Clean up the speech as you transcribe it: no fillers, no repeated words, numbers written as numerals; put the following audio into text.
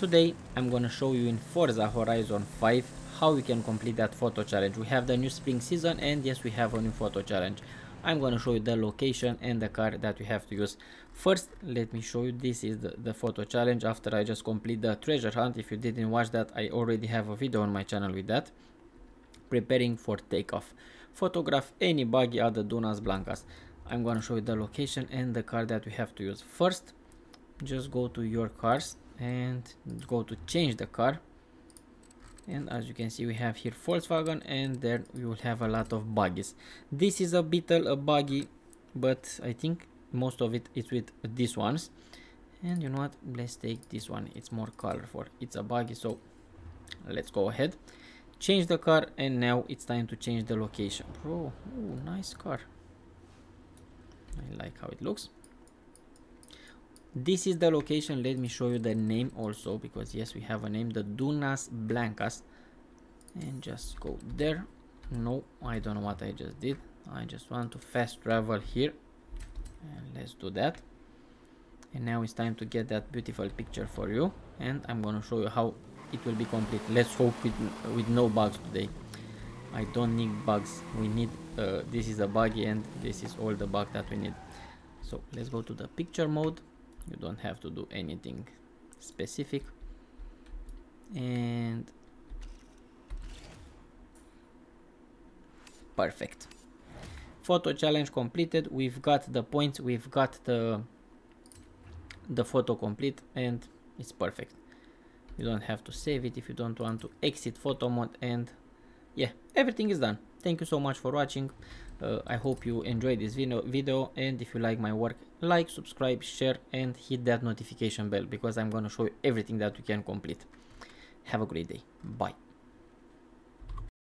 Today I'm gonna show you in Forza Horizon 5 how you can complete that photo challenge. We have the new spring season and yes, we have a new photo challenge. I'm gonna show you the location and the car that we have to use. First, let me show you, this is the photo challenge after I just complete the treasure hunt. If you didn't watch that, I already have a video on my channel with that. Preparing for takeoff. Photograph any buggy at the Dunas Blancas. I'm gonna show you the location and the car that we have to use. First, just go to your cars and go to change the car, and as you can see we have here Volkswagen, and there we will have a lot of buggies. This is a Beetle, a buggy, but I think most of it is with these ones. And you know what, let's take this one, it's more colorful, it's a buggy, so let's go ahead, change the car, and now it's time to change the location. Bro, ooh, nice car, I like how it looks. This is the location. Let me show you the name also, because yes, we have a name, the Dunas Blancas, and just go there. No, I don't know what I just did. I just want to fast travel here, and let's do that. And now it's time to get that beautiful picture for you, and I'm gonna show you how it will be complete. Let's hope with no bugs today. I don't need bugs. We need this is a buggy and this is all the bug that we need. So let's go to the picture mode. You don't have to do anything specific, and perfect. Photo challenge completed. We've got the points, we've got the photo complete, and it's perfect. You don't have to save it if you don't want to. Exit photo mode, and yeah, everything is done. Thank you so much for watching. I hope you enjoyed this video, and if you like my work, like, subscribe, share, and hit that notification bell, because I'm gonna show you everything that you can complete. Have a great day. Bye.